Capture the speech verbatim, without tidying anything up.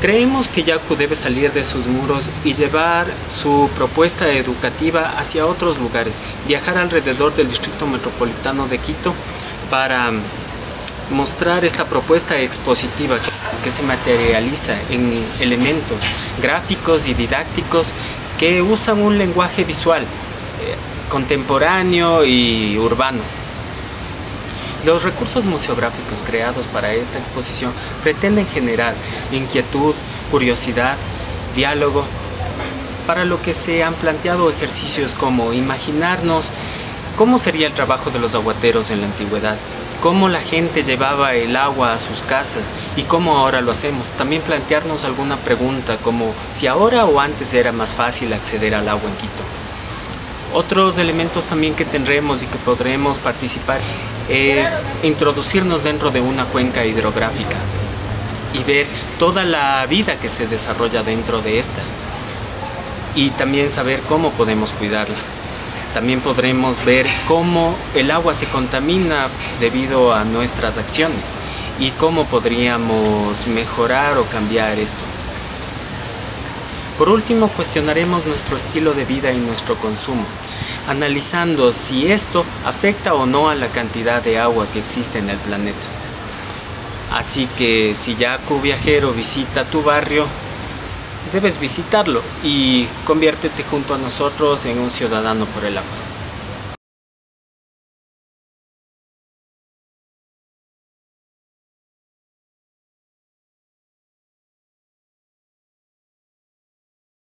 Creemos que Yacu debe salir de sus muros y llevar su propuesta educativa hacia otros lugares, viajar alrededor del Distrito Metropolitano de Quito para mostrar esta propuesta expositiva que se materializa en elementos gráficos y didácticos que usan un lenguaje visual, eh, contemporáneo y urbano. Los recursos museográficos creados para esta exposición pretenden generar inquietud, curiosidad, diálogo, para lo que se han planteado ejercicios como imaginarnos cómo sería el trabajo de los aguateros en la antigüedad, cómo la gente llevaba el agua a sus casas y cómo ahora lo hacemos. También plantearnos alguna pregunta como si ahora o antes era más fácil acceder al agua en Quito. Otros elementos también que tendremos y que podremos participar es introducirnos dentro de una cuenca hidrográfica y ver toda la vida que se desarrolla dentro de esta y también saber cómo podemos cuidarla. También podremos ver cómo el agua se contamina debido a nuestras acciones y cómo podríamos mejorar o cambiar esto. Por último, cuestionaremos nuestro estilo de vida y nuestro consumo, analizando si esto afecta o no a la cantidad de agua que existe en el planeta. Así que si Yacu Viajero visita tu barrio, debes visitarlo y conviértete junto a nosotros en un ciudadano por el agua.